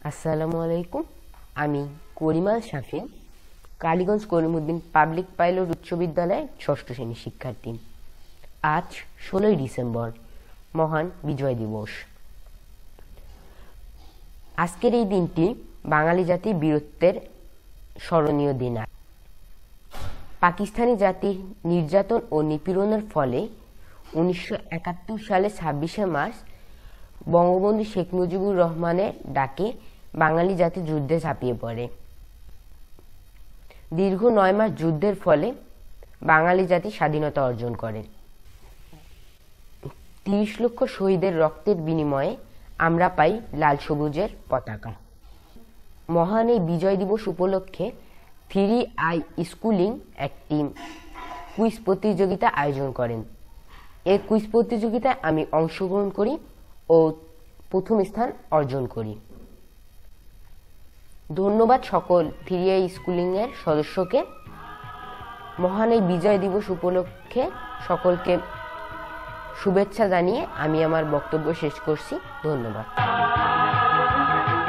আসসালামু আলাইকুম। আমি করিমাল শাফিন, কালীগঞ্জ করিমউদ্দিন পাবলিক পাইলট উচ্চ বিদ্যালয়ের ষষ্ঠ শ্রেণীর শিক্ষার্থী। আজ 16ই ডিসেম্বর, মহান বিজয় দিবস। আজকের এই দিনটি বাঙালি জাতির বীরত্বের স্মরণীয় দিন। পাকিস্তানি জাতির নির্যাতন ও নিপীড়নের ফলে 1971 সালে 26শে মার্চ বঙ্গবন্ধু শেখ মুজিবুর রহমানের ডাকে বাঙালি জাতি যুদ্ধে ঝাঁপিয়ে পড়ে। দীর্ঘ 9 মাস যুদ্ধের ফলে বাঙালি জাতি স্বাধীনতা অর্জন করে। 30 লক্ষ শহীদের রক্তের বিনিময়ে আমরা পাই লাল সবুজের পতাকা। মহান এই বিজয় দিবস উপলক্ষে 3i স্কুলিং একটি কুইজ প্রতিযোগিতা আয়োজন করেন। এই কুইজ প্রতিযোগিতায় আমি অংশগ্রহণ করি ও প্রথম স্থান অর্জন করি। ধন্যবাদ সকল 3i স্কুলিং এর সদস্যকে। মহান এই বিজয় দিবস উপলক্ষে সকলকে শুভেচ্ছা জানিয়ে আমি আমার বক্তব্য শেষ করছি। ধন্যবাদ।